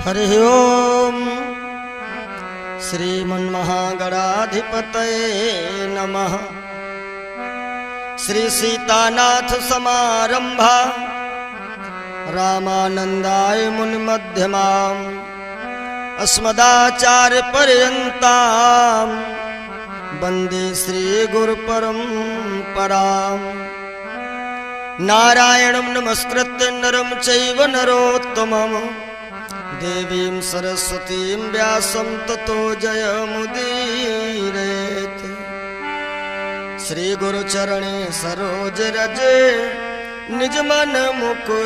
हरि ओम श्रीमन्महागणाधिपतये नमः। श्री सीतानाथ समारंभा रामानंदाय मुनिमध्यमाम् अस्मदाचार्य पर्यन्ताम् वन्दे श्री गुरुपरम्पराम्। नारायणं नमस्कृत्य नरं चैव नरोत्तमम् देवीं सरस्वतीं व्यासं ततो जयमुदीरयेत्। श्री गुरुचरणे सरोज रजे निज मन मुकुर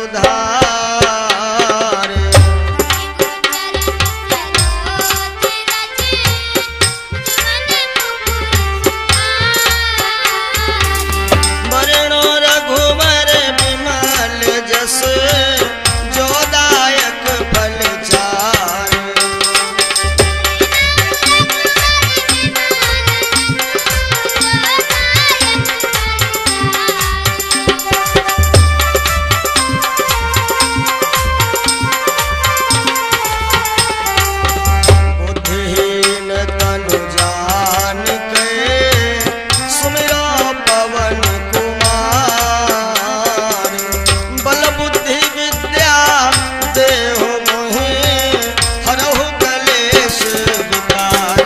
सुधारे। वरणो रघुवर विमल जस जो दायक फल चार। बुद्धिहीन तनु जान के सुमिरो पवन कुमार। बल बुद्धि विद्या देहु मोहि हरहु कलेश विकार।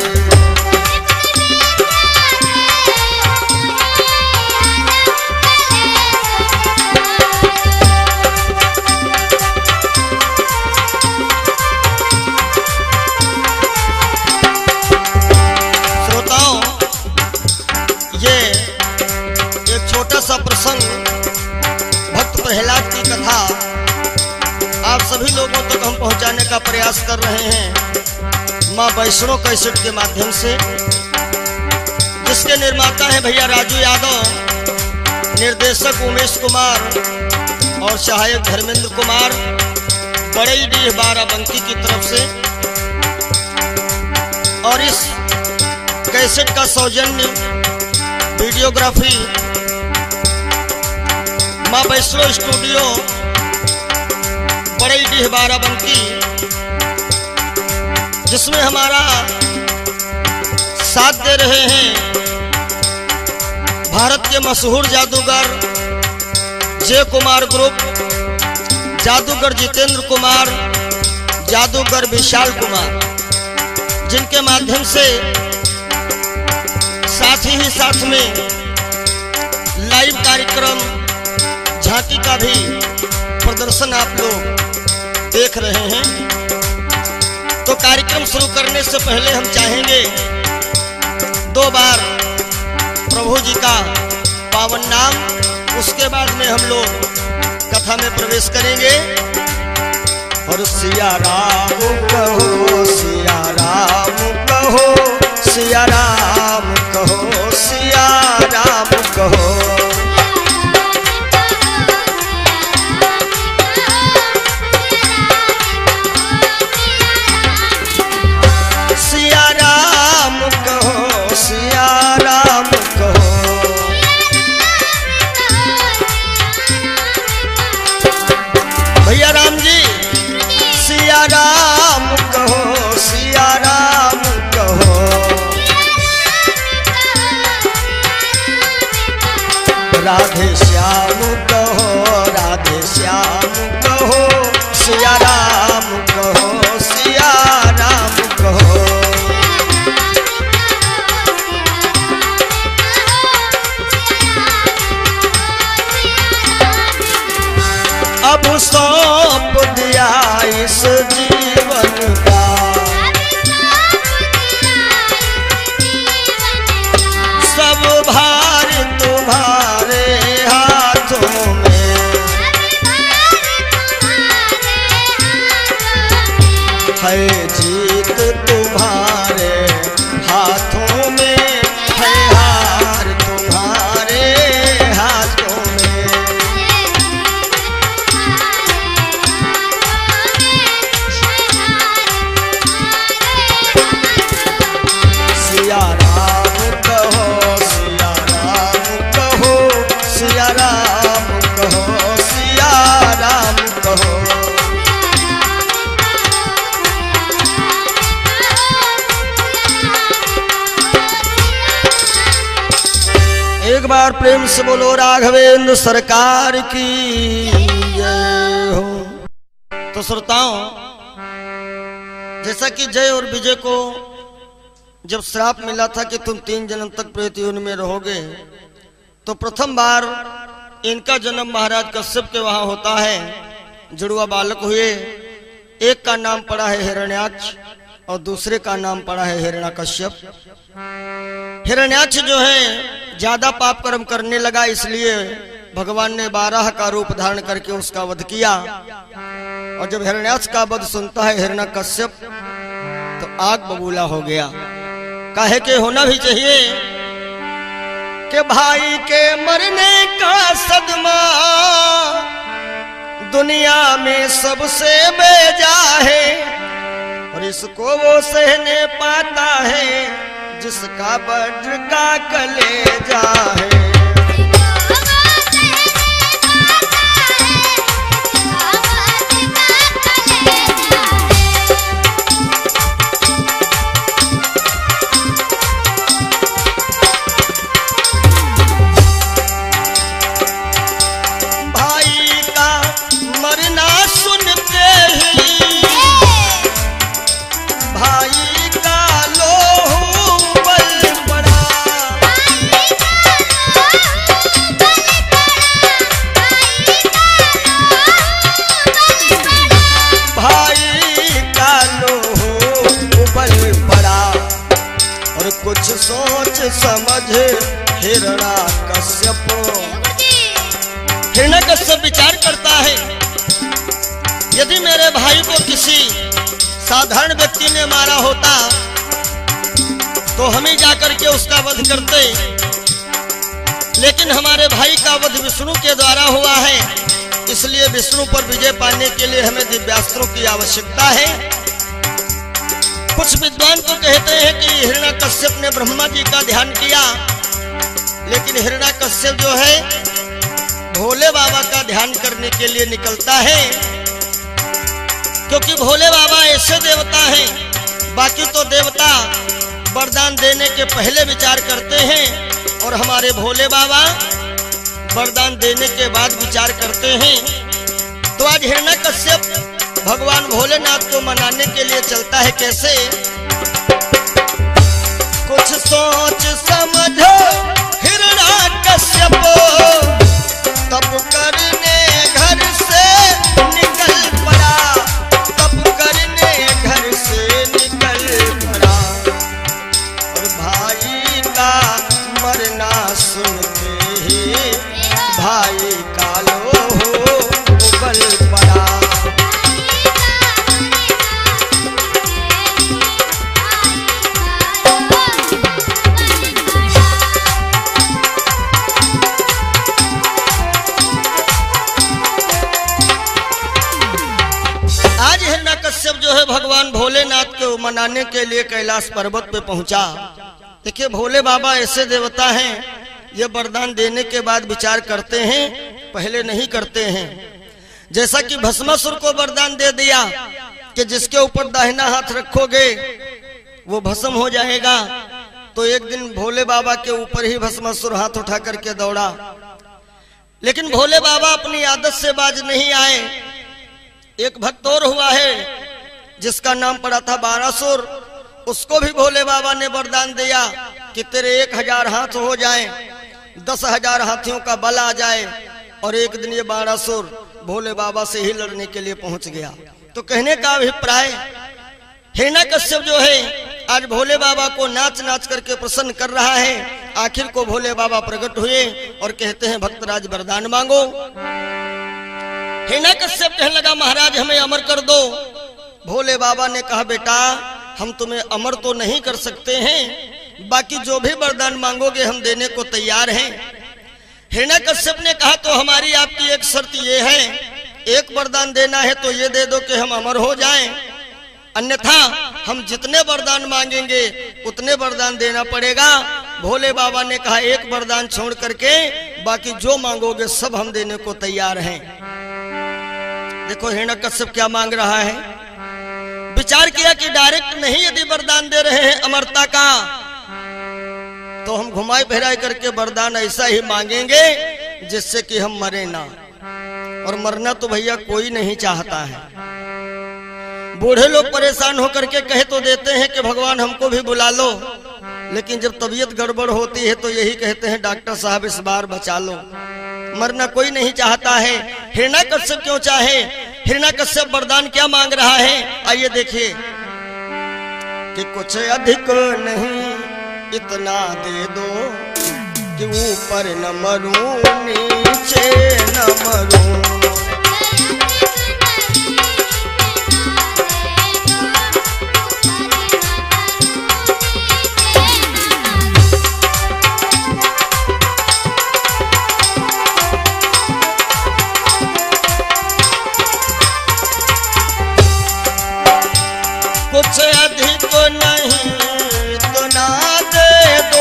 श्रोताओं, ये एक छोटा सा प्रसंग भक्त प्रहलाद की कथा आप सभी लोगों तक हम पहुंचाने का प्रयास कर रहे हैं मां वैष्णो कैसेट के माध्यम से, जिसके निर्माता हैं भैया राजू यादव, निर्देशक उमेश कुमार और सहायक धर्मेंद्र कुमार, बड़ईडीह बाराबंकी की तरफ से। और इस कैसेट का सौजन्य वीडियोग्राफी मां वैष्णो स्टूडियो बड़ईडीह बाराबंकी, जिसमें हमारा साथ दे रहे हैं भारत के मशहूर जादूगर जय कुमार ग्रुप, जादूगर जितेंद्र कुमार, जादूगर विशाल कुमार, जिनके माध्यम से साथ ही साथ में लाइव कार्यक्रम झांकी का भी प्रदर्शन आप लोग देख रहे हैं। तो कार्यक्रम शुरू करने से पहले हम चाहेंगे 2 बार प्रभु जी का पावन नाम, उसके बाद में हम लोग कथा में प्रवेश करेंगे। और सिया राम कहो, सिया राम कहो, सिया राम कहो, सिया राम कहो। सिया राम कहो, सिया राम कहो। भैया राम जी, सिया राम कहो, सिया राम कहो। राधे श्याम कहो, राधे श्याम कहो, सिया राम कहो, सिया राम कहो। अब सौंप दिया इस जीवन का, सब भार तुम्हारे हाथों में। है जीत तुम्हारे हाथों में, है हार तुम्हारे हाथों में। सिया राम कहो, सिया राम कहो, सिया राम कहो, सिया राम कहो। बार प्रेम से बोलो राघवेंद्र सरकार की जय हो। तो श्रोताओं, जैसा कि जय और विजय को जब श्राप मिला था कि तुम 3 जन्म तक प्रेत योनि में रहोगे, तो प्रथम बार इनका जन्म महाराज कश्यप के वहां होता है। जुड़वा बालक हुए, एक का नाम पड़ा है हिरण्याक्ष और दूसरे का नाम पड़ा है हिरण्यकश्यप। हिरण्याक्ष जो है ज्यादा पाप कर्म करने लगा, इसलिए भगवान ने 12 का रूप धारण करके उसका वध किया। और जब हिरण्याक्ष का वध सुनता है हिरण्यकश्यप तो आग बबूला हो गया। काहे के होना भी चाहिए कि भाई के मरने का सदमा दुनिया में सबसे बेजा है, और इसको वो सहने पाता है जिसका वज्र का कलेजा है। कुछ सोच समझ हिरण्यकश्यप। हिरण्यकश्यप विचार करता है, यदि मेरे भाई को किसी साधारण व्यक्ति ने मारा होता तो हम ही जाकर के उसका वध करते, लेकिन हमारे भाई का वध विष्णु के द्वारा हुआ है, इसलिए विष्णु पर विजय पाने के लिए हमें दिव्यास्त्रों की आवश्यकता है। कुछ विद्वान तो कहते हैं कि हिरण्यकश्यप ने ब्रह्मा जी का ध्यान किया, लेकिन हिरण्यकश्यप जो है भोले बाबा का ध्यान करने के लिए निकलता है, क्योंकि भोले बाबा ऐसे देवता हैं, बाकी तो देवता वरदान देने के पहले विचार करते हैं और हमारे भोले बाबा वरदान देने के बाद विचार करते हैं। तो आज हिरण्यकश्यप भगवान भोलेनाथ को मनाने के लिए चलता है। कैसे? कुछ सोच समझो हिरण्यकश्यप, तप करने घर से निकल पड़ा, तप करने घर से निकल पड़ा, और भाई का मरना सुनते ही भाई का लोहो उबल पड़ा। कश्यप जो है भगवान भोलेनाथ को मनाने के लिए कैलाश पर्वत पे पहुंचा। देखिए, भोले बाबा ऐसे देवता हैं, ये वरदान देने के बाद विचार करते हैं, पहले नहीं करते हैं। जैसा कि भस्मासुर को वरदान दे दिया कि जिसके ऊपर दाहिना हाथ रखोगे वो भस्म हो जाएगा, तो एक दिन भोले बाबा के ऊपर ही भस्मासुर हाथ उठा करके दौड़ा, लेकिन भोले बाबा अपनी आदत से बाज नहीं आए। एक भक्त और हुआ है जिसका नाम पड़ा था बारासुर, उसको भी भोले बाबा ने वरदान दिया कि तेरे 1000 हाथ हो जाएं, 10,000 हाथियों का बल आ जाए, और एक दिन ये बारासुर भोले बाबा से ही लड़ने के लिए पहुंच गया। तो कहने का अभिप्राय, हिरण्यकश्यप जो है आज भोले बाबा को नाच नाच करके प्रसन्न कर रहा है। आखिर को भोले बाबा प्रकट हुए और कहते हैं भक्तराज वरदान मांगो। हिरण्यकश्यप कहने लगा, महाराज हमें अमर कर दो। भोले बाबा ने कहा, बेटा हम तुम्हें अमर तो नहीं कर सकते हैं, बाकी जो भी वरदान मांगोगे हम देने को तैयार हैं। हिरण्यकश्यप ने कहा, तो हमारी आपकी एक शर्त ये है, एक वरदान देना है तो ये दे दो कि हम अमर हो जाएं, अन्यथा हम जितने वरदान मांगेंगे उतने वरदान देना पड़ेगा। भोले बाबा ने कहा, एक वरदान छोड़ करके बाकी जो मांगोगे सब हम देने को तैयार हैं। देखो हिरण्यकश्यप क्या मांग रहा है। विचार किया कि डायरेक्ट नहीं यदि वरदान दे रहे हैं अमरता का, तो हम घुमाई फिराई करके वरदान ऐसा ही मांगेंगे जिससे कि हम मरे ना। और मरना तो भैया कोई नहीं चाहता है। बूढ़े लोग परेशान होकर के कह तो देते हैं कि भगवान हमको भी बुला लो, लेकिन जब तबीयत गड़बड़ होती है तो यही कहते हैं डॉक्टर साहब इस बार बचा लो। मरना कोई नहीं चाहता है। हिरण्याकश्यप क्यों चाहे? हिरण्याकश्यप वरदान क्या मांग रहा है? आइए देखिए कि कुछ अधिक नहीं इतना दे दो कि ऊपर न मरूं नीचे न मरूं। कुछ अधिक नहीं इतना दे दो,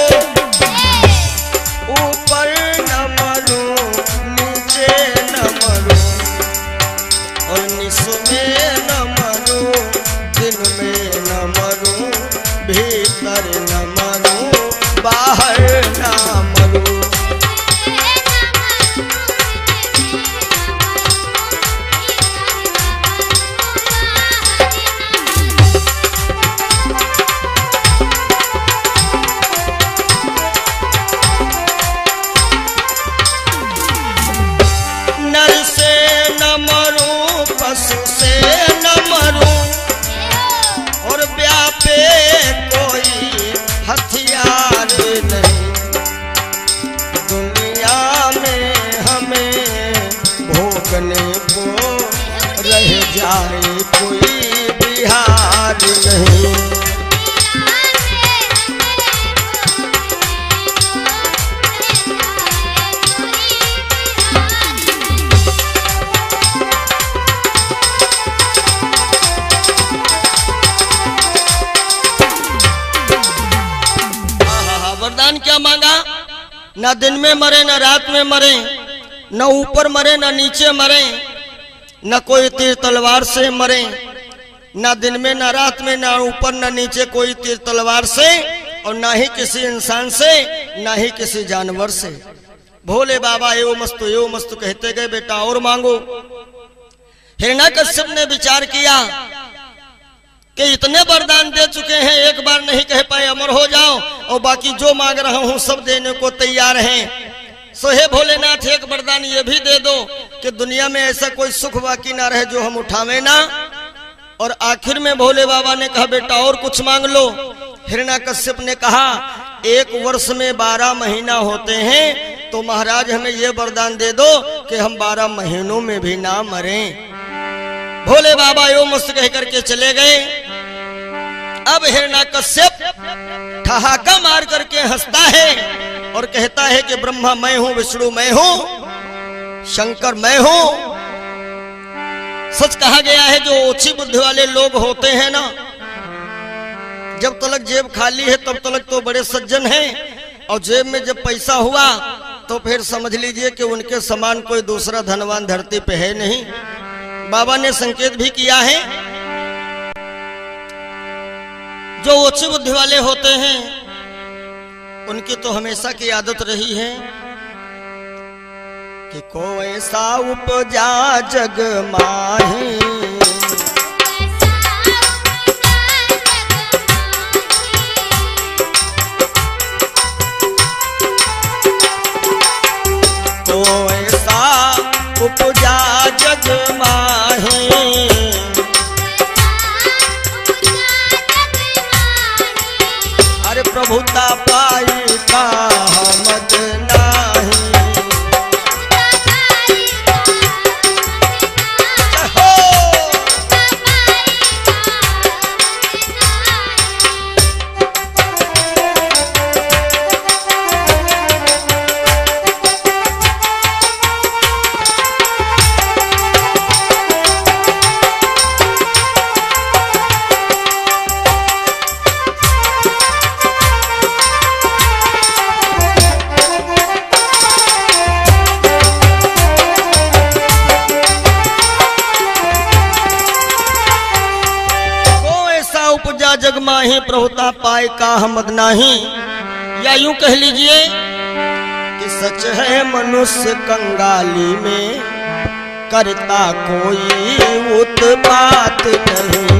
ऊपर न मरूं नीचे न मरूं, और निस में न मरूं दिन में न मरूं, भीतर न मरूं बाहर न मरूं। पशु से न मरूं और व्यापे कोई हथियार नहीं, दुनिया में हमें भोगने को रह जाए कोई बिहार नहीं। वरदान क्या मांगा? ना दिन में मरे ना रात में मरे, न ऊपर मरे ना नीचे मरे, न कोई तीर तलवार से मरे, ना दिन में ना रात में, ना ऊपर ना नीचे कोई तीर तलवार से, और ना ही किसी इंसान से, ना ही किसी जानवर से। भोले बाबा एवं मस्तु कहते गए बेटा और मांगो। हिरण्याकश्यप ने विचार किया कि इतने वरदान दे चुके हैं, एक बार नहीं कह पाए अमर हो जाओ, और बाकी जो मांग रहा हूं सब देने को तैयार हैं। सो हे भोलेनाथ एक वरदान ये भी दे दो कि दुनिया में ऐसा कोई सुख बाकी ना रहे जो हम उठावे ना। और आखिर में भोले बाबा ने कहा बेटा और कुछ मांग लो। हिरण्याकश्यप ने कहा 1 वर्ष में 12 महीना होते हैं, तो महाराज हमें ये वरदान दे दो कि हम 12 महीनों में भी ना मरें। भोले बाबा यो मस्त कह करके चले गए। अब हिरण्याकश्यप ठहाका मार करके हंसता है और कहता है कि ब्रह्मा मैं हूं, विष्णु मैं हूं, शंकर मैं हूं। सच कहा गया है जो ओछी बुद्धि वाले लोग होते हैं ना, जब तलक जेब खाली है तब तलक तो बड़े सज्जन हैं, और जेब में जब पैसा हुआ तो फिर समझ लीजिए कि उनके समान कोई दूसरा धनवान धरती पे है नहीं। बाबा ने संकेत भी किया है जो ओछी बुद्धि वाले होते हैं उनकी तो हमेशा की आदत रही है कि कोई ऐसा उपजा जग माही, कोई ऐसा उपजा जग माही, अरे प्रभुता पाई का हमद नाही। जग माही प्रभुता पाए का हमद नाही। या यूं कह लीजिए कि सच है मनुष्य कंगाली में करता कोई उत्पात नहीं।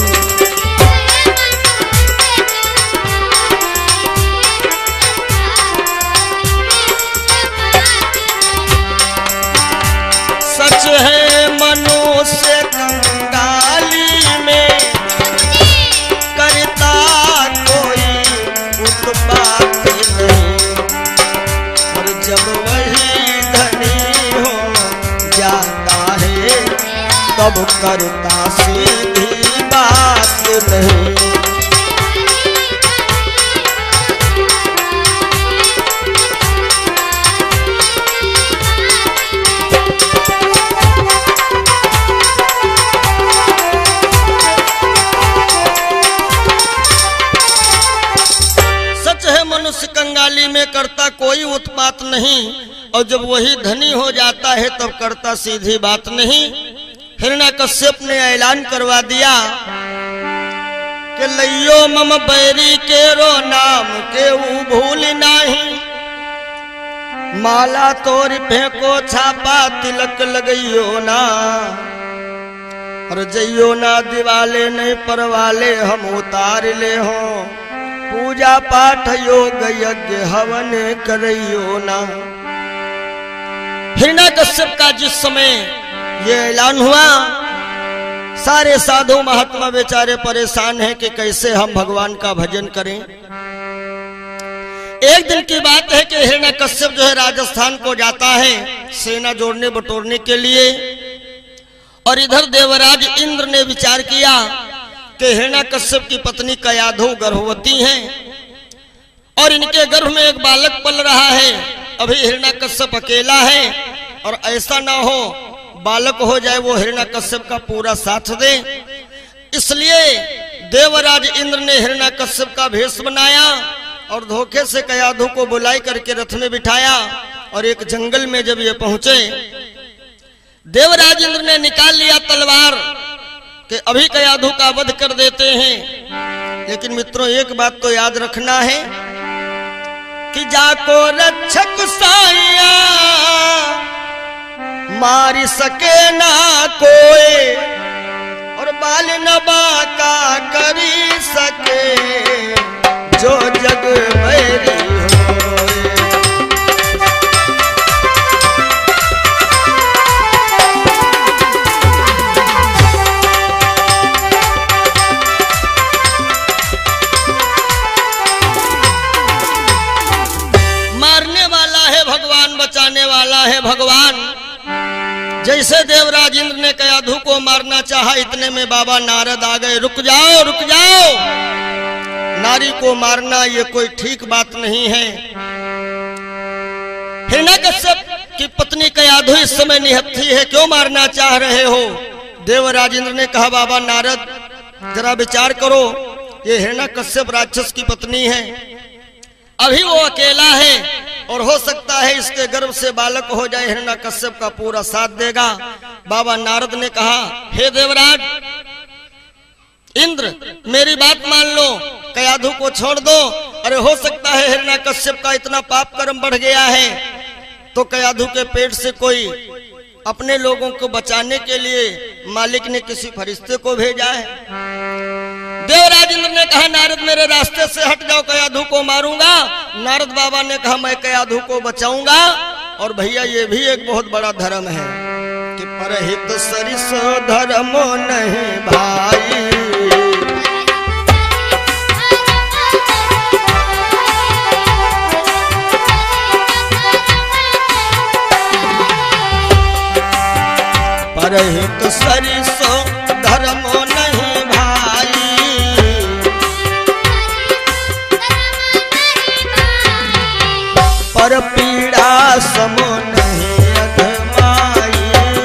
सच है मनुष्य कंगाली में करता कोई उत्पात नहीं, और जब वही धनी हो जाता है तब करता सीधी बात नहीं। मनुष्य कंगाली में करता कोई उत्पात नहीं, और जब वही धनी हो जाता है तब करता सीधी बात नहीं। हिरण्यकश्यप ने ऐलान करवा दिया कि लइयो मम बैरी के रो नाम के वो भूल नहीं, माला तोर फेंको छापा तिलक लगइयो ना, और जइयो ना दिवाले नहीं परवाले हम उतार ले हो, पूजा पाठ योग यज्ञ हवन करियो ना। हिरण्यकश्यप का जिस समय ये ऐलान हुआ, सारे साधु महात्मा बेचारे परेशान हैं कि कैसे हम भगवान का भजन करें। एक दिन की बात है कि हिरण्यकश्यप जो है राजस्थान को जाता है सेना जोड़ने बटोरने के लिए, और इधर देवराज इंद्र ने विचार किया कि हिरण्यकश्यप की पत्नी कयाधु गर्भवती हैं और इनके गर्भ में एक बालक पल रहा है। अभी हिरण्यकश्यप अकेला है और ऐसा ना हो बालक हो जाए वो हिरण्यकश्यप का पूरा साथ दे, इसलिए देवराज इंद्र ने हिरण्यकश्यप का भेष बनाया और धोखे से कयाधु को बुलाई करके रथ में बिठाया, और एक जंगल में जब ये पहुंचे देवराज इंद्र ने निकाल लिया तलवार कि अभी कयाधु का वध कर देते हैं। लेकिन मित्रों एक बात तो याद रखना है कि जाको रक्षक साया मारी सके ना कोई, और बाल नबा का करी सके जो जग बैरी वाला है भगवान। जैसे देवराज इंद्र ने कयाधु को मारना चाहा, इतने में बाबा नारद आ गए। रुक जाओ रुक जाओ, नारी को मारना ये कोई ठीक बात नहीं है। हिरण्यकश्यप की पत्नी कयाधु इस समय निहत्थी है, क्यों मारना चाह रहे हो? देवराज इंद्र ने कहा बाबा नारद जरा विचार करो, ये हिरण्यकश्यप राक्षस की पत्नी है, अभी वो अकेला है और हो सकता है इसके गर्भ से बालक हो जाए, हिरण्यकश्यप का पूरा साथ देगा। बाबा नारद ने कहा हे देवराज इंद्र मेरी बात मान लो, कयाधु को छोड़ दो। अरे हो सकता है हिरण्यकश्यप का इतना पाप कर्म बढ़ गया है तो कयाधु के पेट से कोई अपने लोगों को बचाने के लिए मालिक ने किसी फरिश्ते को भेजा है। देवराज इंद्र ने कहा नारद मेरे रास्ते से हट जाओ, कयाधु को मारूंगा। नारद बाबा ने कहा मैं कयाधु को बचाऊंगा। और भैया ये भी एक बहुत बड़ा धर्म है कि परहित सरिस धर्मो नहीं भाई, परहित सरिस धर्मो नहीं भाई, पर पीड़ा समो नहीं अधमाई।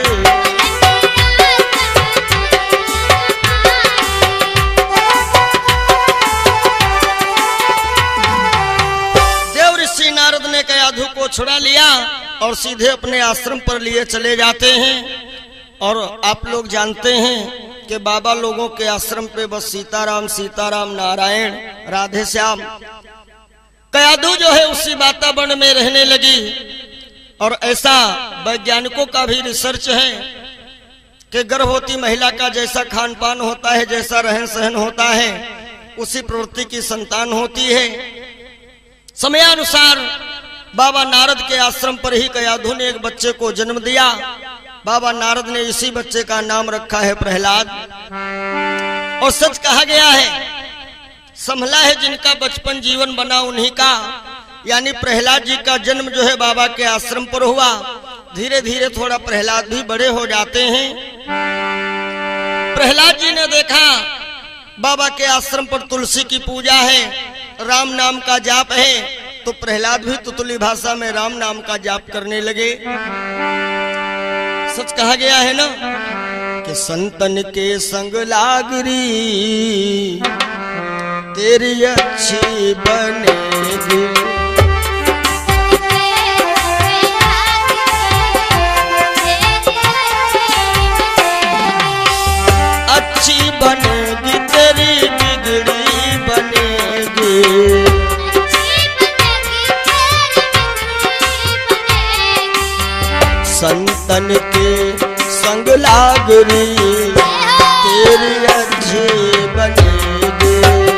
देव ऋषि नारद ने कयाधु को छुड़ा लिया और सीधे अपने आश्रम पर लिए चले जाते हैं। और आप लोग जानते हैं कि बाबा लोगों के आश्रम पे बस सीताराम सीताराम नारायण राधे श्याम कयाधु जो है उसी वातावरण में रहने लगी। और ऐसा वैज्ञानिकों का भी रिसर्च है कि गर्भवती महिला का जैसा खान पान होता है, जैसा रहन सहन होता है, उसी प्रवृत्ति की संतान होती है। समयानुसार बाबा नारद के आश्रम पर ही कयाधु ने एक बच्चे को जन्म दिया। बाबा नारद ने इसी बच्चे का नाम रखा है प्रहलाद। और सच कहा गया है, संभला है जिनका बचपन जीवन बना उन्हीं का, यानी प्रहलाद जी का जन्म जो है बाबा के आश्रम पर हुआ। धीरे धीरे थोड़ा प्रहलाद भी बड़े हो जाते हैं। प्रहलाद जी ने देखा बाबा के आश्रम पर तुलसी की पूजा है, राम नाम का जाप है, तो प्रहलाद भी तुतली भाषा में राम नाम का जाप करने लगे। सच कहा गया है ना कि संतन के संग लागरी तेरी अच्छी बनेगी, अच्छी बनेगी तेरी बिगड़ी बनेगी, संतन के संग लागरी तेरी अच्छी बनेगी।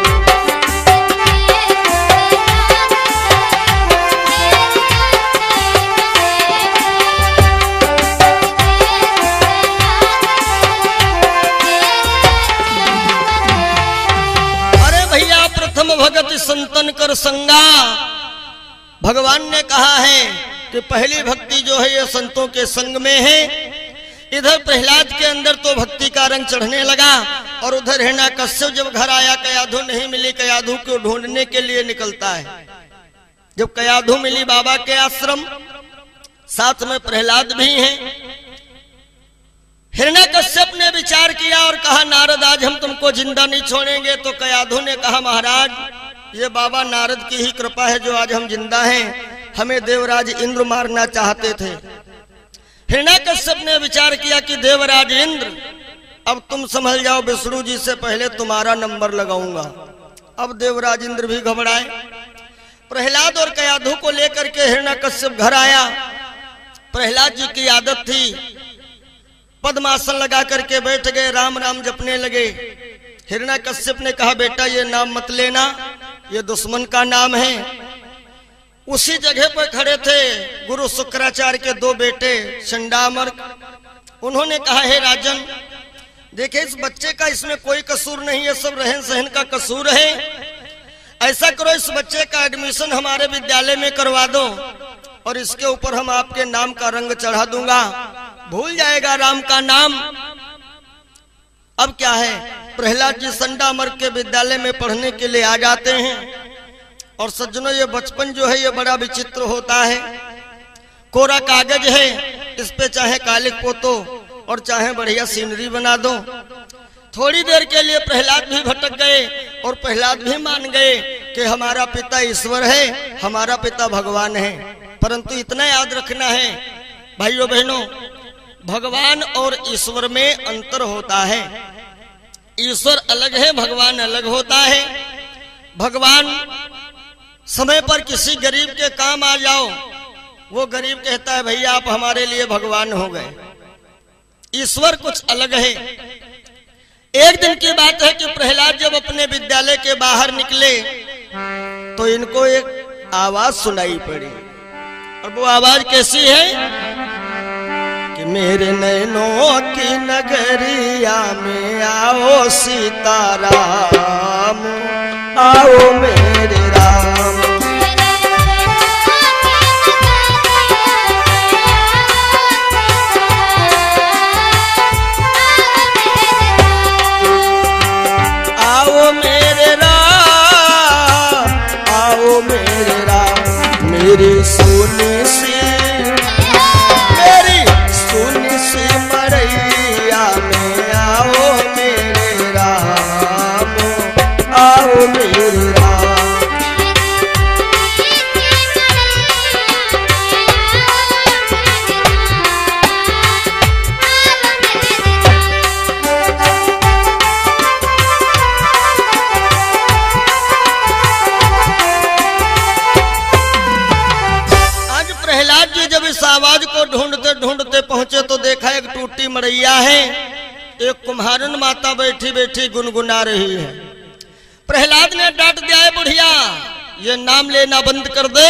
अरे भैया, प्रथम भगत संतन कर संगा। भगवान ने कहा है कि पहली भक्ति जो है ये संतों के संग में है। इधर प्रहलाद के अंदर तो भक्ति का रंग चढ़ने लगा और उधर हिरण्याकश्यप जब घर आया, कयाधु नहीं मिली, कयाधु को ढूंढने के लिए निकलता है। जब कयाधु मिली बाबा के आश्रम, साथ में प्रहलाद भी हैं। हिरण्याकश्यप ने विचार किया और कहा, नारद आज हम तुमको जिंदा नहीं छोड़ेंगे। तो कयाधु ने कहा, महाराज ये बाबा नारद की ही कृपा है जो आज हम जिंदा हैं। हमें देवराज इंद्र मारना चाहते थे। हिरण्याकश्यप ने विचार किया कि देवराज इंद्र, अब तुम संभल जाओ, विष्णु जी से पहले तुम्हारा नंबर लगाऊंगा। अब देवराज इंद्र भी घबराए। प्रहलाद और कयाधु को लेकर के हिरण्याकश्यप घर आया। प्रहलाद जी की आदत थी, पद्मासन लगा करके बैठ गए, राम राम जपने लगे। हिरण्याकश्यप ने कहा, बेटा ये नाम मत लेना, ये दुश्मन का नाम है। उसी जगह पर खड़े थे गुरु शुक्राचार्य के दो बेटे चंडामर्क। उन्होंने कहा, हे राजन, देखिए इस बच्चे का इसमें कोई कसूर नहीं है, सब रहन सहन का कसूर है। ऐसा करो, इस बच्चे का एडमिशन हमारे विद्यालय में करवा दो और इसके ऊपर हम आपके नाम का रंग चढ़ा दूंगा, भूल जाएगा राम का नाम। अब क्या है, प्रहलाद जी चंडामर्क के विद्यालय में पढ़ने के लिए आ जाते हैं। और सज्जनों, ये बचपन जो है ये बड़ा विचित्र होता है। कोरा कागज है, इस पे चाहे कालिक पोतो और चाहे बढ़िया सीनरी बना दो। थोड़ी देर के लिए प्रहलाद भी भटक गए और प्रहलाद भी मान गए कि हमारा पिता ईश्वर है, हमारा पिता भगवान है। परंतु इतना याद रखना है भाइयों बहनों, भगवान और ईश्वर में अंतर होता है। ईश्वर अलग है, भगवान अलग होता है। भगवान समय पर किसी गरीब के काम आ जाओ, वो गरीब कहता है भैया आप हमारे लिए भगवान हो गए। ईश्वर कुछ अलग है। एक दिन की बात है कि प्रहलाद जब अपने विद्यालय के बाहर निकले तो इनको एक आवाज सुनाई पड़ी। और वो आवाज कैसी है कि मेरे नैनों की नगरिया में आओ सीताराम, आओ मेरे राम। आओ मेरे राम, आओ मेरे राम, मेरी सोनी सी, मेरी सोनी सी मरैया में आओ मेरे राम, आओ मेरे राम। पड़ैया है, एक कुम्हारन माता बैठी बैठी गुनगुना रही है। प्रहलाद ने डांट दिया, है बुढ़िया ये नाम लेना बंद कर दे,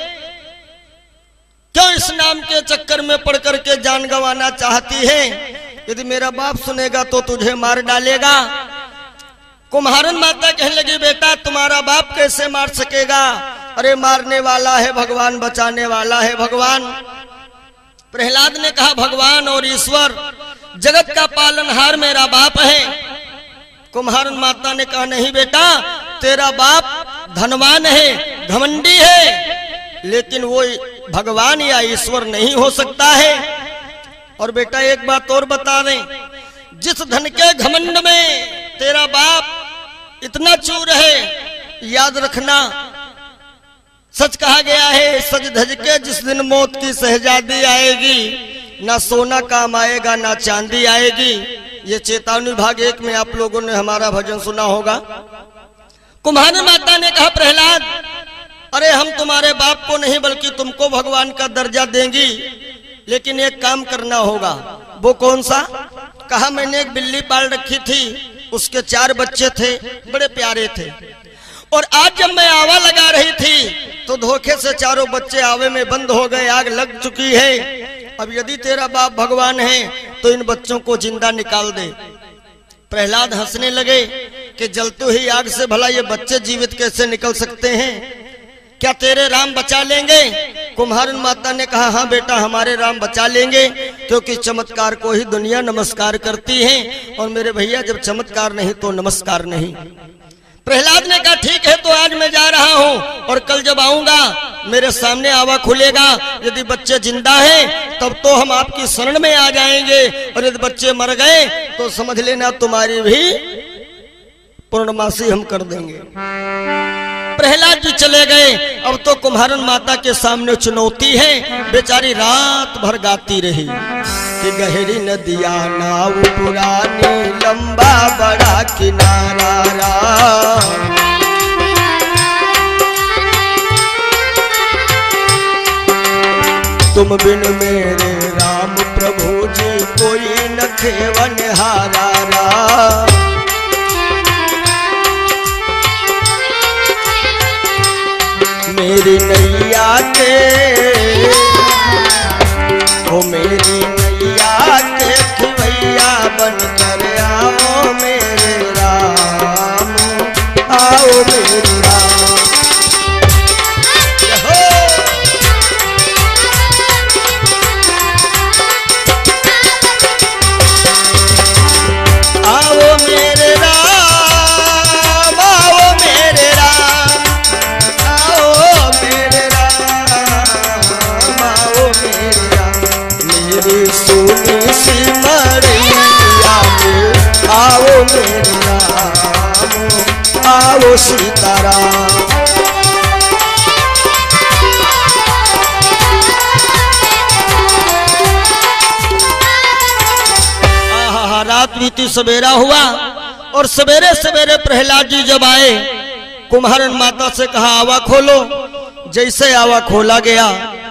क्यों इस नाम के चक्कर में पड़ करके जान गंवाना चाहती है? यदि मेरा बाप सुनेगा तो तुझे मार डालेगा। कुम्हारन माता कहने लगी, बेटा तुम्हारा बाप कैसे मार सकेगा? अरे मारने वाला है भगवान, बचाने वाला है भगवान। प्रहलाद ने कहा, भगवान और ईश्वर जगत का पालनहार मेरा बाप है। कुम्हारन माता ने कहा, नहीं बेटा तेरा बाप धनवान है, घमंडी है, लेकिन वो भगवान या ईश्वर नहीं हो सकता है। और बेटा एक बात और बता दें, जिस धन के घमंड में तेरा बाप इतना चूर है, याद रखना सच कहा गया है, सज धज के जिस दिन मौत की शहजादी आएगी, ना सोना काम आएगा ना चांदी आएगी। ये चेतावनी भाग 1 में आप लोगों ने हमारा भजन सुना होगा। कुम्हारन माता ने कहा, प्रहलाद अरे हम तुम्हारे बाप को नहीं बल्कि तुमको भगवान का दर्जा देंगी, लेकिन एक काम करना होगा। वो कौन सा? कहा, मैंने एक बिल्ली पाल रखी थी, उसके 4 बच्चे थे, बड़े प्यारे थे, और आज जब मैं आवा लगा रही थी तो धोखे से चारों बच्चे आवे में बंद हो गए, आग लग चुकी है। अब यदि तेरा बाप भगवान है तो इन बच्चों को जिंदा निकाल दे। प्रहलाद हंसने लगे कि जलते ही आग से भला ये बच्चे जीवित कैसे निकल सकते हैं? क्या तेरे राम बचा लेंगे? कुम्हारन माता ने कहा, हाँ बेटा हमारे राम बचा लेंगे, क्योंकि चमत्कार को ही दुनिया नमस्कार करती है, और मेरे भैया जब चमत्कार नहीं तो नमस्कार नहीं। प्रहलाद ने कहा, ठीक है तो आज मैं जा रहा हूँ, और कल जब आऊंगा मेरे सामने आवा खुलेगा, यदि बच्चे जिंदा हैं तब तो हम आपकी शरण में आ जाएंगे, और यदि बच्चे मर गए तो समझ लेना तुम्हारी भी पूर्णमासी हम कर देंगे। प्रहलाद जी चले गए। अब तो कुम्हारन माता के सामने चुनौती है, बेचारी रात भर गाती रही कि गहरी नदिया नाव पुरानी, लंबा बड़ा किनारा, तुम बिन मेरे राम प्रभु जी कोई न खेवन हारा। मेरी नैया के ओ मेरी नैया के खिवैया बन कर आओ मेरे राम, आओ मेरे राम। आओ मेरे राम, आओ मेरे राम, आओ मेरे राम, आओ मेरे राम। मेरी सोनी सी मरिया में आओ मेरे राम, आओ सीताराम। रात बीती, सवेरा हुआ, और सवेरे सवेरे प्रहलाद जी जब आए, कुम्हारन माता से कहा आवा खोलो। जैसे आवा खोला गया,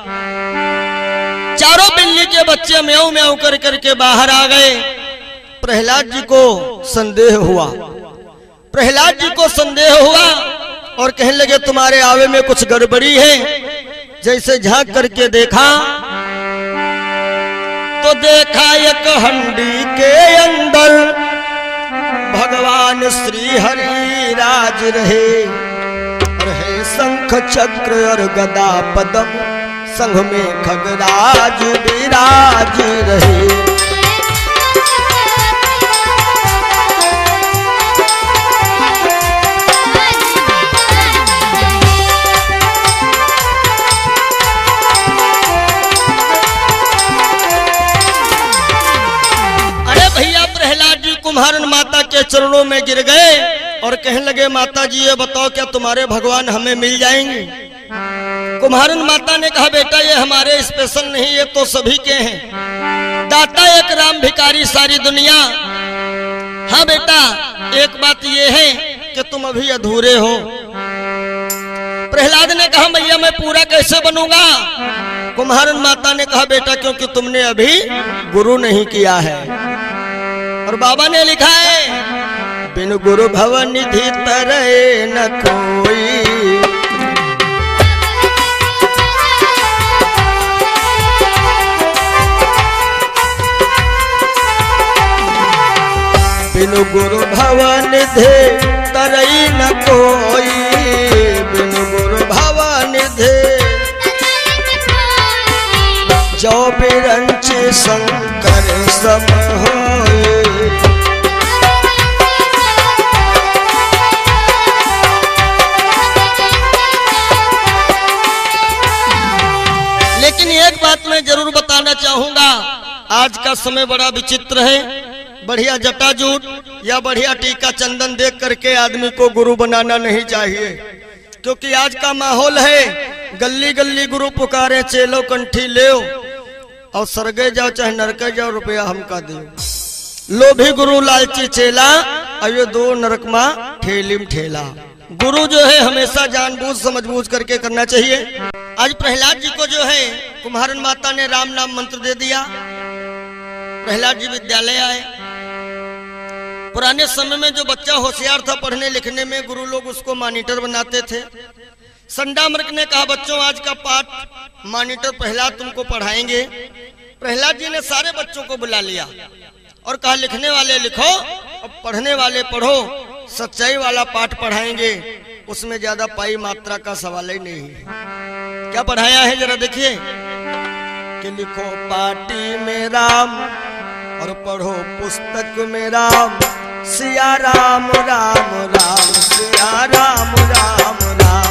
चारों बिल्ली के बच्चे म्याऊ म्याऊ कर करके बाहर आ गए। प्रहलाद जी को संदेह हुआ, प्रहलाद जी को संदेह हुआ और कहने लगे तुम्हारे आवे में कुछ गड़बड़ी है। जैसे झांक करके देखा तो देखा एक हंडी के अंदर भगवान श्री हरि राज रहे, शंख चक्र और गदा पद्म, संग में खगराज विराज रहे। कुम्हारन माता के चरणों में गिर गए और कहने लगे माता जी ये बताओ क्या तुम्हारे भगवान हमें मिल जाएंगे? कुम्हारन माता ने कहा बेटा ये हमारे स्पेशल नहीं, ये तो सभी के हैं। दाता एक राम भिकारी सारी दुनिया। हाँ बेटा एक बात ये है कि तुम अभी अधूरे हो। प्रहलाद ने कहा मैया मैं पूरा कैसे बनूंगा? कुम्हारन माता ने कहा बेटा क्योंकि तुमने अभी गुरु नहीं किया है। और बाबा ने लिखा है, बिनु गुरु भवन निधि तरय न कोई, बिनु गुरु भवन निधि तरय न कोई, बिनु गुरु भवन निधि जो बिरंच शंकर सम होए। लेकिन एक बात मैं जरूर बताना चाहूंगा, आज का समय बड़ा विचित्र है। बढ़िया जटाजूट या बढ़िया टीका चंदन देख करके आदमी को गुरु बनाना नहीं चाहिए, क्योंकि आज का माहौल है गली गली गुरु पुकारे, चेलो कंठी ले और सरगे जाओ चाहे नरके जाओ, रुपया हमका दो। लोभी गुरु लालची चेला, अयो दो नरकमा ठेलिम ठेला। गुरु जो है हमेशा जानबूझ समझबूझ करके करना चाहिए। आज प्रहलाद जी को जो है कुम्हारन माता ने राम नाम मंत्र दे दिया। प्रहलाद जी विद्यालय आए। पुराने समय में जो बच्चा होशियार था पढ़ने लिखने में, गुरु लोग उसको मॉनिटर बनाते थे। संडामर्क ने कहा, बच्चों आज का पाठ मॉनिटर प्रहलाद तुमको पढ़ाएंगे। प्रहलाद जी ने सारे बच्चों को बुला लिया और कहा, लिखने वाले लिखो और पढ़ने वाले पढ़ो, सच्चाई वाला पाठ पढ़ाएंगे, उसमें ज्यादा पाई मात्रा का सवाल ही नहीं है। क्या पढ़ाया है जरा देखिए, कि लिखो पाटी में राम और पढ़ो पुस्तक में राम, सिया राम राम राम, सिया राम राम राम।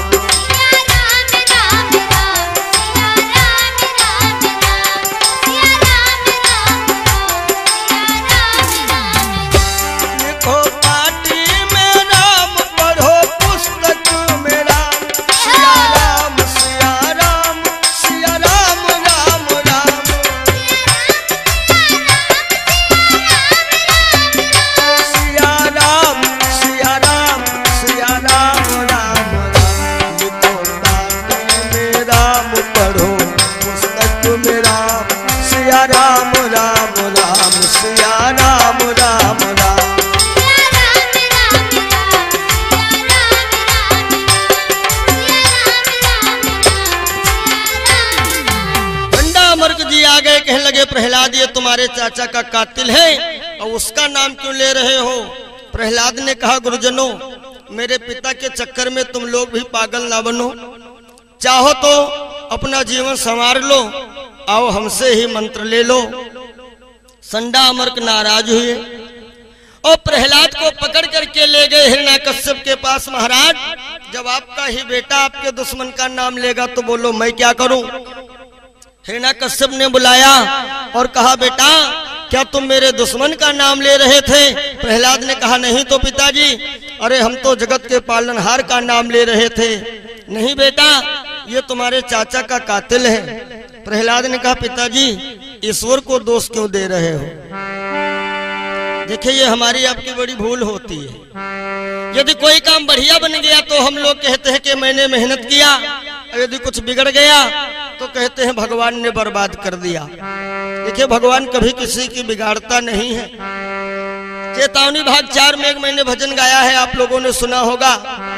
प्रहलाद ये तुम्हारे चाचा का कातिल है और उसका नाम क्यों ले रहे हो? प्रहलाद ने कहा, गुरुजनों मेरे पिता के चक्कर में तुम लोग भी पागल ना बनो, चाहो तो अपना जीवन संवार लो, आओ हमसे ही मंत्र ले लो। संडा अमर्क नाराज हुए और प्रहलाद को पकड़ करके ले गए हिरण्याकश्यप के पास। महाराज, जब आपका ही बेटा आपके दुश्मन का नाम लेगा तो बोलो मैं क्या करूं? हिरण्याकश्यप ने बुलाया और कहा, बेटा क्या तुम मेरे दुश्मन का नाम ले रहे थे? प्रहलाद ने कहा, नहीं तो पिताजी, अरे हम तो जगत के पालनहार का नाम ले रहे थे। नहीं बेटा, ये तुम्हारे चाचा का कातिल है। प्रहलाद ने कहा, पिताजी ईश्वर को दोष क्यों दे रहे हो? देखिए ये हमारी आपकी बड़ी भूल होती है। यदि कोई काम बढ़िया बन गया तो हम लोग कहते हैं कि मैंने मेहनत किया, यदि कुछ बिगड़ गया तो कहते हैं भगवान ने बर्बाद कर दिया। देखिए भगवान कभी किसी की बिगाड़ता नहीं है। चेतावनी भाग 4 में एक मैंने भजन गाया है, आप लोगों ने सुना होगा।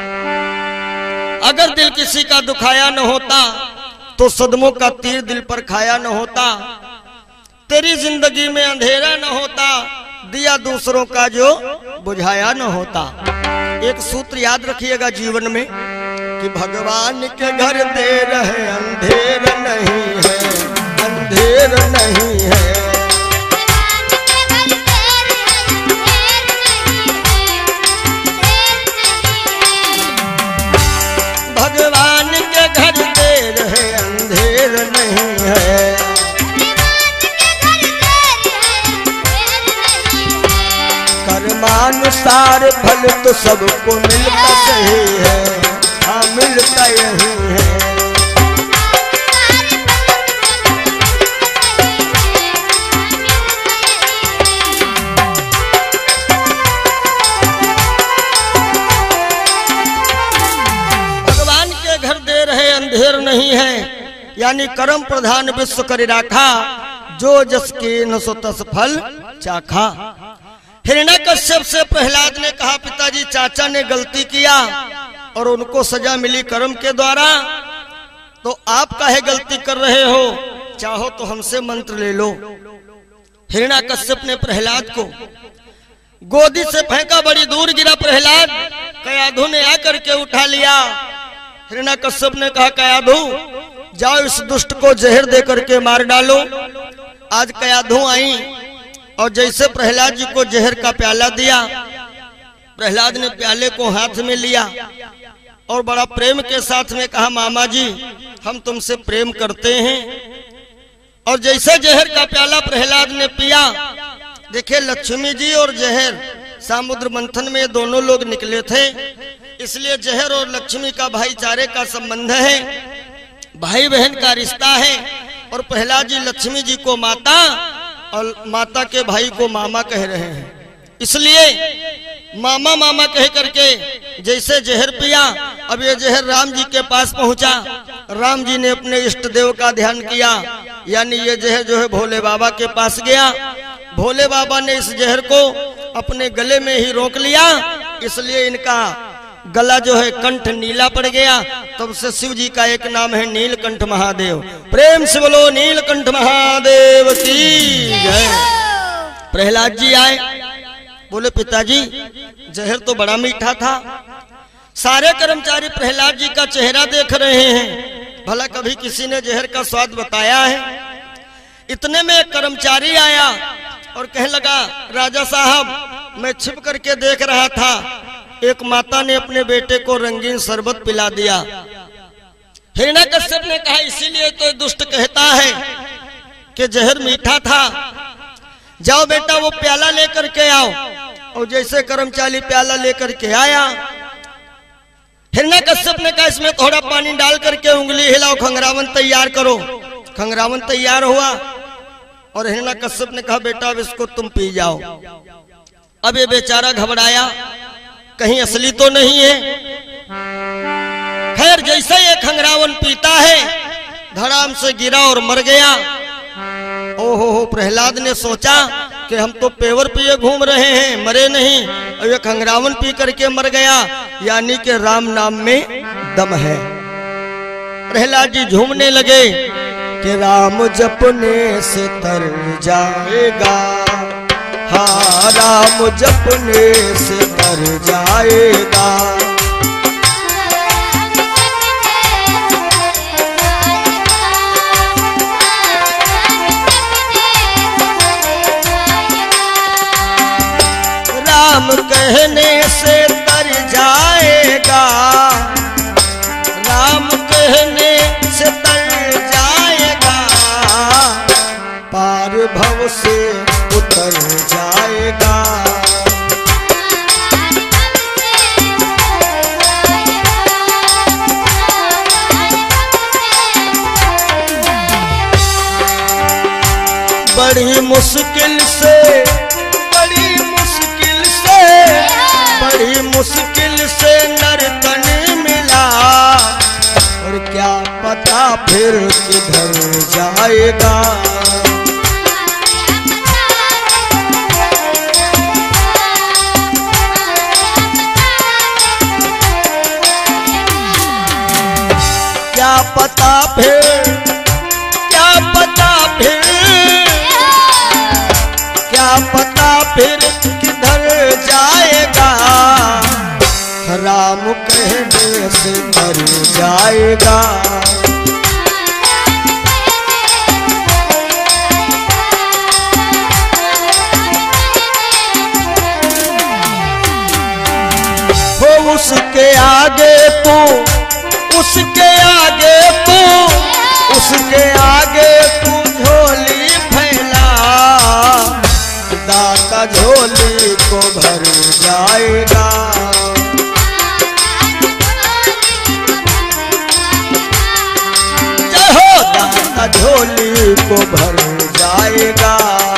अगर दिल किसी का दुखाया न होता तो सदमों का तीर दिल पर खाया न होता, तेरी जिंदगी में अंधेरा न होता, दिया दूसरों का जो बुझाया न होता। एक सूत्र याद रखिएगा जीवन में कि भगवान के घर देर है अंधेर नहीं है, अंधेर नहीं है। भगवान के घर देर है अंधेर नहीं है। कर्मानुसार फल तो सबको मिलता सही है, हाँ मिलता यही है। भगवान के घर देर है अंधेर नहीं है, यानी कर्म प्रधान विश्व करि राखा, जो जस के न सो तस फल चाखा। हिरण्यकश्यप से प्रहलाद ने कहा, पिताजी चाचा ने गलती किया और उनको सजा मिली कर्म के द्वारा, तो आप काहे गलती कर रहे हो, चाहो तो हमसे मंत्र ले लो। हिरण्यकश्यप ने प्रहलाद को गोदी से फेंका, बड़ी दूर गिरा प्रहलाद। कयाधु ने आकर के उठा लिया। हिरण्यकश्यप ने कहा, कयाधु जाओ इस दुष्ट को जहर दे करके मार डालो। आज कयाधु आई और जैसे प्रहलाद जी को जहर का प्याला दिया, प्रहलाद ने प्याले को हाथ में लिया और बड़ा प्रेम के साथ में कहा, मामा जी हम तुमसे प्रेम करते हैं। और जैसे जहर का प्याला प्रहलाद ने पिया, देखिए लक्ष्मी जी और जहर समुद्र मंथन में दोनों लोग निकले थे, इसलिए जहर और लक्ष्मी का भाईचारे का संबंध है, भाई बहन का रिश्ता है। और प्रहलाद जी लक्ष्मी जी को माता और माता के भाई को मामा कह रहे हैं, इसलिए मामा मामा कह करके जैसे जहर पिया। अब ये जहर राम जी के पास पहुंचा, राम जी ने अपने इष्ट देव का ध्यान किया, यानी ये जहर जो है भोले बाबा के पास गया। भोले बाबा ने इस जहर को अपने गले में ही रोक लिया, इसलिए इनका गला जो है कंठ नीला पड़ गया। तब से शिव जी का एक नाम है नीलकंठ महादेव। प्रेम से बोलो नीलकंठ महादेव की जय। प्रहलाद जी आए, बोले पिताजी जहर तो बड़ा मीठा था। सारे कर्मचारी प्रहलाद जी का चेहरा देख रहे हैं, भला कभी किसी ने जहर का स्वाद बताया है। इतने में एक कर्मचारी आया और कहने लगा, राजा साहब मैं छिप करके देख रहा था, एक माता ने अपने बेटे को रंगीन शरबत पिला दिया। हिरण्यकश्यप ने कहा, इसीलिए तो दुष्ट कहता है कि जहर मीठा था। जाओ बेटा वो प्याला लेकर के आओ। और जैसे कर्मचारी प्याला लेकर के आया, हिरण्यकश्यप ने कहा, इसमें थोड़ा पानी डाल करके उंगली हिलाओ, खंगरावन तैयार करो। खंगरावन तैयार हुआ और हिरण्यकश्यप ने कहा, बेटा अब इसको तुम पी जाओ। अब ये बेचारा घबराया, कहीं असली तो नहीं है। खैर जैसे ये खंगरावन पीता है, धड़ाम से गिरा और मर गया। ओहो, प्रहलाद ने सोचा कि हम तो पेवर पिए घूम रहे हैं, मरे नहीं, और ये खंगरावन पी करके मर गया, यानी कि राम नाम में दम है। प्रहलाद जी झूमने लगे कि राम जपने से तर जाएगा, हाँ राम जपने से तर जाएगा। राम कहने से तर जाएगा, राम कहने से तर जाएगा, पार भव से उतर जाएगा। बड़ी मुश्किल से, बड़ी मुश्किल से, बड़ी मुश्किल से नर्तन मिला, और क्या पता फिर किधर जाएगा। क्या पता फिर, क्या पता फिर, क्या पता फिर किधर जाएगा। राम कहने से मर जाएगा। हो उसके आगे तू, उसके आगे तू, उसके आगे तू झोली फैला, दाता झोली को भर जाएगा। जय हो, दाता झोली को भर जाएगा।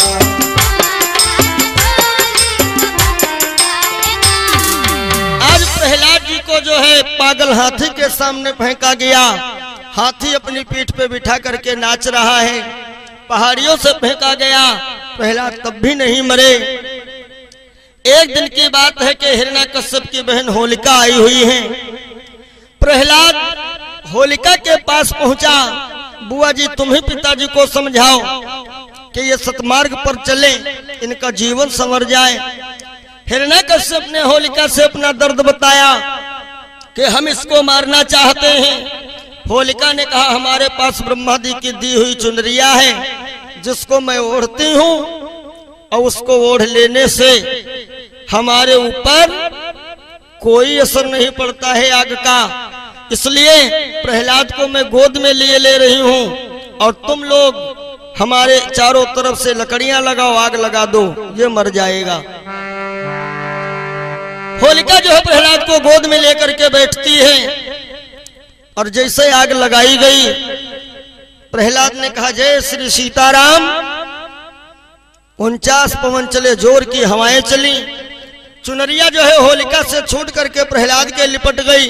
आज प्रहलाद जी को जो है पागल हाथी के सामने फेंका गया। हाथी अपनी पीठ पे बिठा करके नाच रहा है। पहाड़ियों से फेंका गया, प्रहलाद तब भी नहीं मरे। एक दिन की बात है कि हिरण्याकश्यप की बहन होलिका आई हुई है। प्रहलाद होलिका के पास पहुंचा। बुआ जी तुम ही पिताजी को समझाओ कि ये सतमार्ग पर चले, इनका जीवन संवर जाए। हिरण्याकश्यप ने होलिका से अपना दर्द बताया कि हम इसको मारना चाहते हैं। होलिका ने कहा हमारे पास ब्रह्मा जी की दी हुई चुनरिया है जिसको मैं ओढ़ती हूँ और उसको ओढ़ लेने से हमारे ऊपर कोई असर नहीं पड़ता है आग का, इसलिए प्रहलाद को मैं गोद में लिए ले रही हूँ और तुम लोग हमारे चारों तरफ से लकड़ियां लगाओ, आग लगा दो, ये मर जाएगा। होलिका जो है प्रहलाद को गोद में लेकर के बैठती है और जैसे आग लगाई गई प्रहलाद ने कहा जय श्री सीताराम। 49 पवन चले, जोर की हवाएं चली। चुनरिया जो है होलिका से छूट करके प्रहलाद के लिपट गई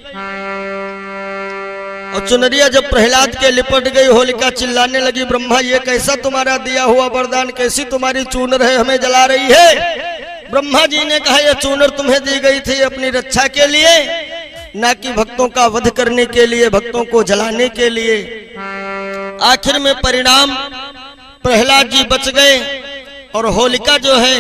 और चुनरिया जब प्रहलाद के लिपट गई होलिका चिल्लाने लगी ब्रह्मा ये कैसा तुम्हारा दिया हुआ वरदान, कैसी तुम्हारी चूनर है हमें जला रही है। ब्रह्मा जी ने कहा यह चूनर तुम्हें दी गई थी अपनी रक्षा के लिए, ना कि भक्तों का वध करने के लिए, भक्तों को जलाने के लिए। आखिर में परिणाम प्रहलाद जी बच गए और होलिका जो है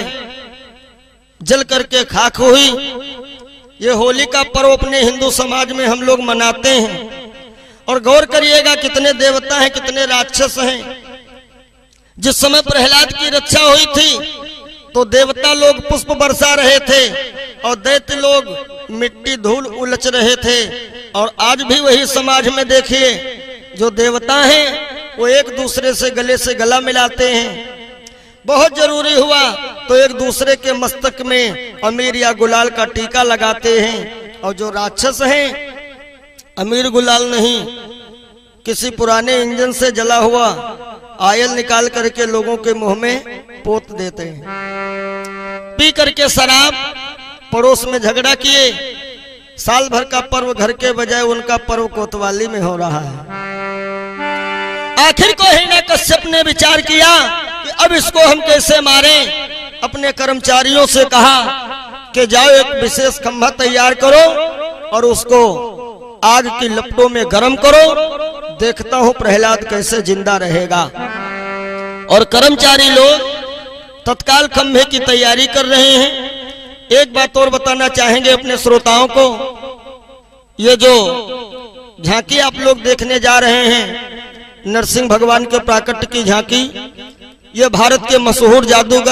जल करके खाक हुई। ये होली का पर्व अपने हिंदू समाज में हम लोग मनाते हैं और गौर करिएगा कितने देवता हैं, कितने राक्षस हैं। जिस समय प्रहलाद की रक्षा हुई थी तो देवता लोग पुष्प बरसा रहे थे और दैत्य लोग मिट्टी धूल उलच रहे थे। और आज भी वही समाज में देखिए जो देवता हैं वो एक दूसरे से गले से गला मिलाते हैं। बहुत जरूरी हुआ तो एक दूसरे के मस्तक में अमीर या गुलाल का टीका लगाते हैं और जो राक्षस हैं अमीर गुलाल नहीं, किसी पुराने इंजन से जला हुआ आयल निकाल करके लोगों के मुंह में पोत देते हैं। पी करके शराब पड़ोस में झगड़ा किए, साल भर का पर्व घर के बजाय उनका पर्व कोतवाली में हो रहा है। आखिर को हिरण्याकश्यप ने विचार किया कि अब इसको हम कैसे मारें। अपने कर्मचारियों से कहा कि जाओ एक विशेष खंभा तैयार करो और उसको आग की लपटों में गर्म करो, देखता हूं प्रहलाद कैसे जिंदा रहेगा। और कर्मचारी लोग तत्काल खंभे की तैयारी कर रहे हैं। एक बात और बताना चाहेंगे अपने श्रोताओं को, ये जो झांकी आप लोग देखने जा रहे हैं नरसिंह भगवान के प्राकट्य की झांकी, ये भारत के मशहूर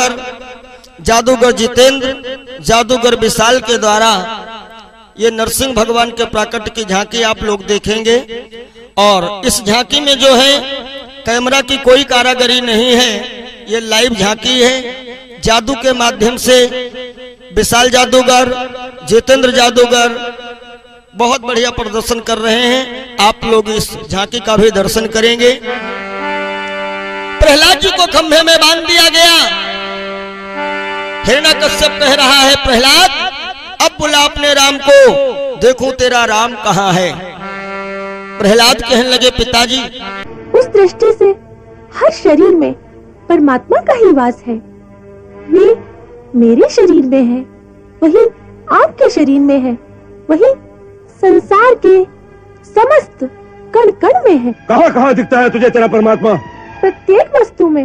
जादूगर जितेंद्र, जादूगर विशाल के द्वारा ये नरसिंह भगवान के प्राकट्य की झांकी आप लोग देखेंगे। और इस झांकी में जो है कैमरा की कोई कारीगरी नहीं है, ये लाइव झांकी है। जादू के माध्यम से विशाल जादूगर, जितेंद्र जादूगर बहुत बढ़िया प्रदर्शन कर रहे हैं। आप लोग इस झांकी का भी दर्शन करेंगे। प्रहलाद जी को खंभे में बांध दिया गया। हिरण्याकश्यप कह रहा है प्रहलाद अब बुला अपने राम को, देखूं तेरा राम कहाँ है। प्रहलाद कहने लगे पिताजी उस दृष्टि से हर शरीर में परमात्मा का ही वास है। वे मेरे शरीर में है, वही आपके शरीर में है, वही संसार के समस्त कण कण में है। कहाँ दिखता है तुझे तेरा परमात्मा? प्रत्येक वस्तु में,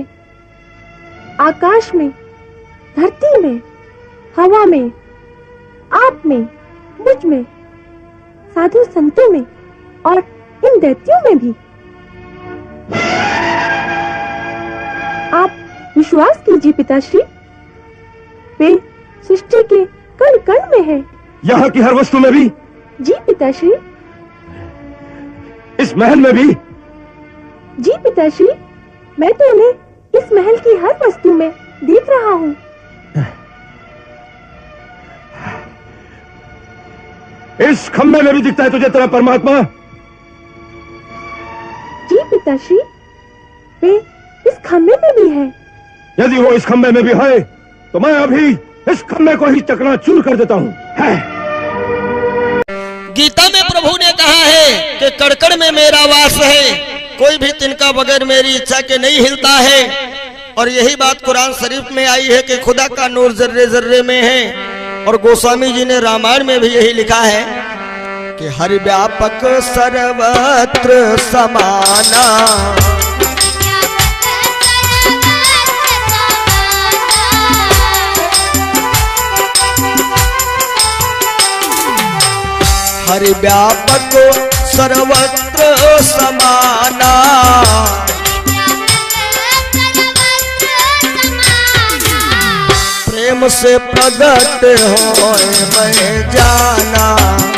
आकाश में, धरती में, हवा में, आप में, मुझ में, साधु संतों में और इन दैत्यों में भी। आप विश्वास कीजिए पिताश्री, वे सृष्टि के कण कण में है। यहाँ की हर वस्तु में भी? जी पिताश्री। इस महल में भी? जी पिताश्री, मैं तो उन्हें इस महल की हर वस्तु में देख रहा हूँ। इस खंभे में भी दिखता है तुझे तेरा परमात्मा? जी पिताश्री, वे इस खंभे में भी है। यदि वो इस खंभे में भी है तो मैं अभी इस खंभे को ही चकनाचूर कर देता हूँ। गीता में प्रभु ने कहा है कि कड़कड़ में मेरा वास है, कोई भी तिनका बगैर मेरी इच्छा के नहीं हिलता है। और यही बात कुरान शरीफ में आई है कि खुदा का नूर जर्रे जर्रे में है। और गोस्वामी जी ने रामायण में भी यही लिखा है कि हरि व्यापक सर्वत्र समाना, हरि व्यापक सर्वत्र समाना, प्रेम से प्रगट होए मैं जाना।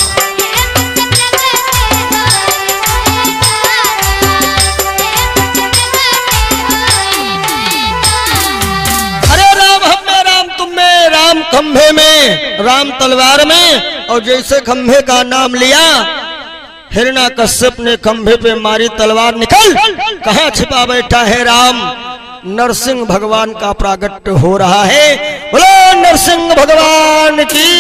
अरे राम हम में, राम तुम में, राम खंभे में, राम तलवार में। और जैसे खंभे का नाम लिया, हिरण्याकश्यप ने खंभे पे मारी तलवार, निकल, कहाँ छिपा बैठा है राम। नरसिंह भगवान का प्रागट्य हो रहा है। बोलो नरसिंह भगवान की।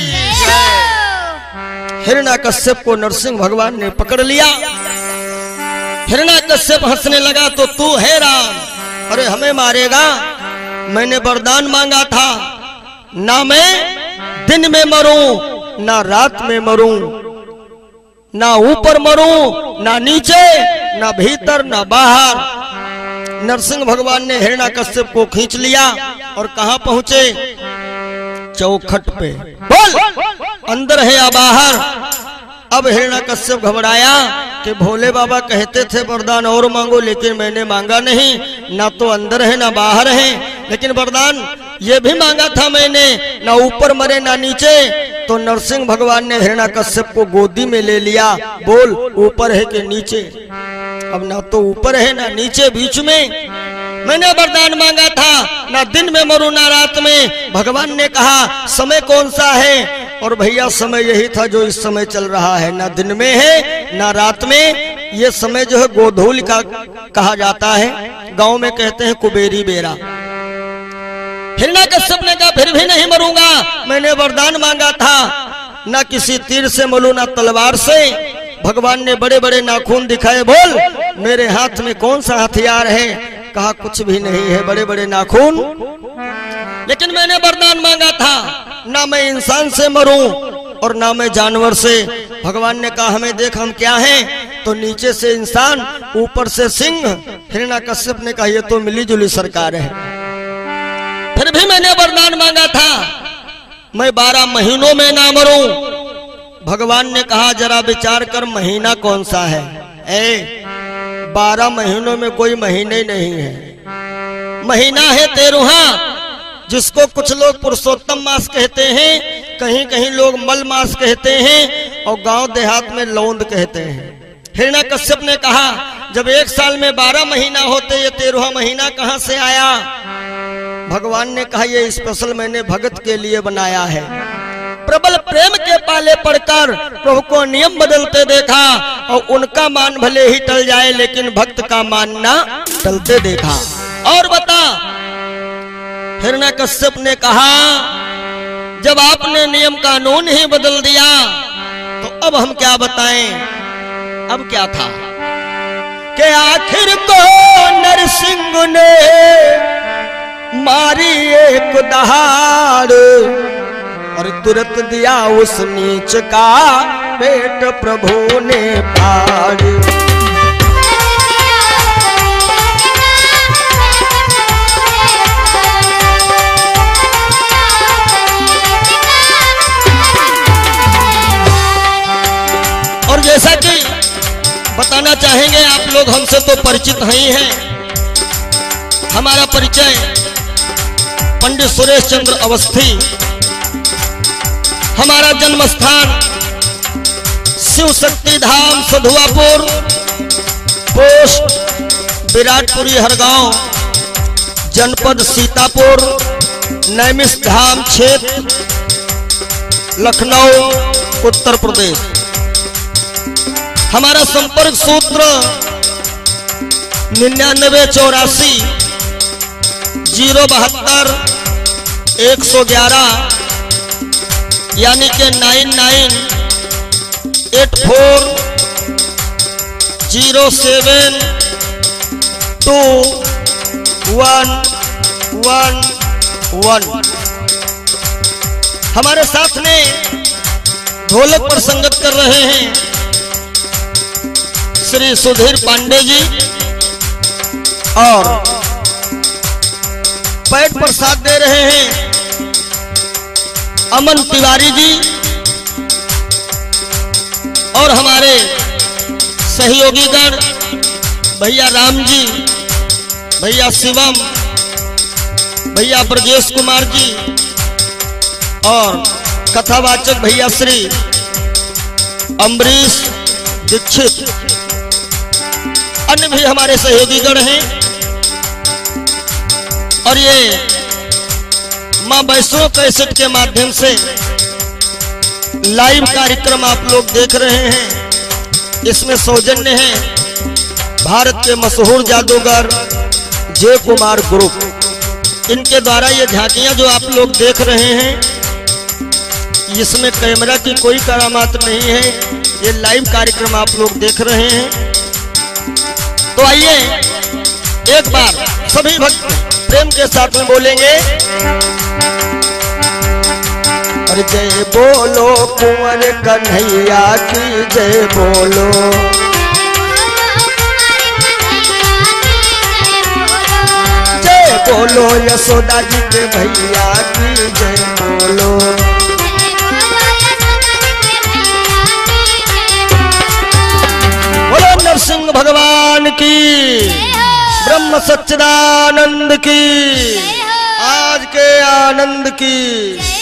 हिरण्याकश्यप को नरसिंह भगवान ने पकड़ लिया। हिरण्याकश्यप हंसने लगा, तो तू है राम, अरे हमें मारेगा? मैंने वरदान मांगा था, ना मैं दिन में मरूं ना रात में मरूं, ना ऊपर मरूं ना नीचे, ना भीतर ना बाहर। नरसिंह भगवान ने हिरण्याकश्यप को खींच लिया और कहां पहुंचे? चौखट पे। बोल अंदर है या बाहर? अब हिरण्याकश्यप घबराया कि भोले बाबा कहते थे वरदान और मांगो, लेकिन मैंने मांगा नहीं, ना तो अंदर है ना बाहर है। लेकिन वरदान ये भी मांगा था मैंने, ना ऊपर मरे ना नीचे। तो नरसिंह भगवान ने हिरण्याकश्यप को गोदी में ले लिया। बोल ऊपर है कि नीचे? अब ना तो ऊपर है ना नीचे, बीच में। मैंने वरदान मांगा था, ना दिन में मरूं ना रात में। भगवान ने कहा समय कौन सा है? और भैया समय यही था जो इस समय चल रहा है, ना दिन में है ना रात में। ये समय जो है गोधूल का कहा जाता है, गांव में कहते हैं कुबेरी बेरा। हिरण्याकश्यप ने कहा फिर भी नहीं मरूंगा, मैंने वरदान मांगा था, ना किसी तीर से मरूं ना तलवार से। भगवान ने बड़े बड़े नाखून दिखाए। बोल मेरे हाथ में कौन सा हथियार है? कहा कुछ भी नहीं है, बड़े बड़े नाखून। लेकिन मैंने वरदान मांगा था, ना मैं इंसान से मरूं और ना मैं जानवर से। भगवान ने कहा हमें देख हम क्या हैं? तो नीचे से इंसान, ऊपर से सिंह। हिरण्याकश्यप ने कहा ये तो मिली जुली सरकार है। फिर भी मैंने वरदान मांगा था, मैं 12 महीनों में ना मरूं। भगवान ने कहा जरा विचार कर, महीना कौन सा है? 12 महीनों में कोई महीने नहीं है। महीना है 13, जिसको कुछ लोग पुरुषोत्तम मास कहते हैं, कहीं कहीं लोग मल मास कहते हैं, और गांव देहात में लौंद कहते हैं। हिरण्याकश्यप ने कहा जब एक साल में 12 महीना होते, ये 13वां महीना कहां से आया? भगवान ने कहा ये स्पेशल मैंने भगत के लिए बनाया है। प्रबल प्रेम के पाले पड़कर प्रभु को नियम बदलते देखा, और उनका मान भले ही टल जाए लेकिन भक्त का मान ना टलते देखा। और बता, हिरण्याकश्यप ने कहा जब आपने नियम कानून ही बदल दिया तो अब हम क्या बताएं? अब क्या था कि आखिर को नरसिंह ने मारी एक दहाड़, और तुरंत दिया उस नीच का पेट प्रभु ने फाड़। और जैसा कि बताना चाहेंगे, आप लोग हमसे तो परिचित ही हैं। हमारा परिचय पंडित सुरेश चंद्र अवस्थी, हमारा जन्म स्थान शिव शक्ति धाम सधुआपुर, पोस्ट विराटपुरी हरगांव, जनपद सीतापुर, नैमिष धाम क्षेत्र, लखनऊ, उत्तर प्रदेश। हमारा संपर्क सूत्र 9984 072 111, यानी के 99840721 1 1। हमारे साथ में ढोलक पर संगत कर रहे हैं श्री सुधीर पांडे जी और पैड पर साथ दे रहे हैं अमन तिवारी जी और हमारे सहयोगीगण भैया राम जी, भैया शिवम, भैया ब्रजेश कुमार जी और कथावाचक भैया श्री अम्बरीश दीक्षित, अन्य भी हमारे सहयोगीगण हैं। और ये मां वैष्णो कैसेट के माध्यम से लाइव कार्यक्रम आप लोग देख रहे हैं। इसमें सौजन्य है भारत के मशहूर जादूगर जय कुमार ग्रुप। इनके द्वारा ये झांकियां जो आप लोग देख रहे हैं, इसमें कैमरा की कोई करामात नहीं है, ये लाइव कार्यक्रम आप लोग देख रहे हैं। तो आइए एक बार सभी भक्त प्रेम के साथ में बोलेंगे, अरे जय बोलो कुंवर कन्हैया की जय बोलो, जय बोलो यशोदा जी के भैया की जय बोलो, बोलो नरसिंह भगवान की, ब्रह्म सच्चिदानंद की, आज के आनंद की।